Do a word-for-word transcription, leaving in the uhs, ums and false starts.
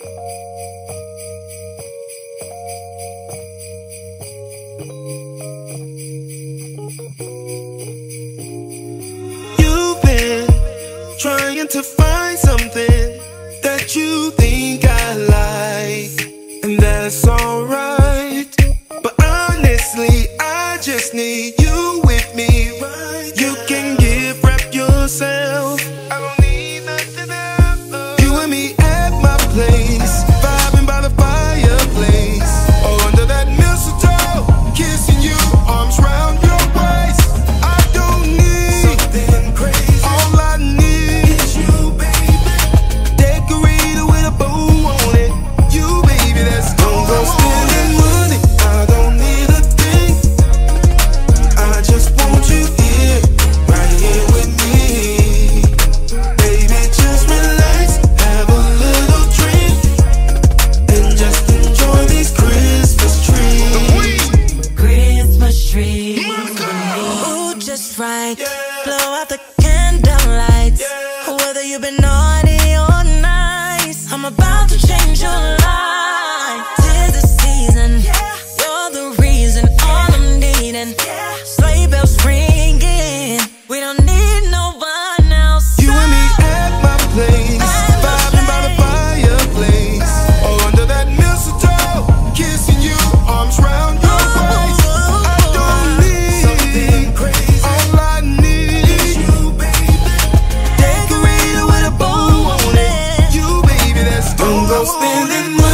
You've been trying to find something that you think I like, and that's alright. But honestly, I just need you with me, right? You can give rep yourself. I don't need nothing else. You and me at my place, vibing by the fireplace, or under that mistletoe, kissing you, arms round your waist. I don't need something crazy. All I need is you, baby. Decorated with a bow on it. You, baby, that's don't go spending money. I don't need a thing. I just want you here, right here with me. Baby, just relax, have a little drink, and just enjoy these Christmas trees. Christmas tree, ooh, just right. Blow out the candlelights. Whether you've been naughty or nice, I'm about to change your life. Tis the season, you're the reason, all I'm needing. Sleigh bells ringing, we don't need no one else. You and me at my place, vibing by the fireplace, or under that mistletoe, kissing you, arms round your waist. I don't need something crazy. All I need is you, baby. Decorated with a bow on it. You, baby, that's don't go spending money.